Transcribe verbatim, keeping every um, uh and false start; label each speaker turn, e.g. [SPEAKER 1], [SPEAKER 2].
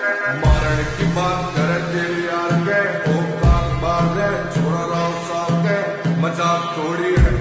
[SPEAKER 1] मारण की बात करे दिल यार के, औकात बात है छोड़ा रहो साथ के, मजाक थोड़ी है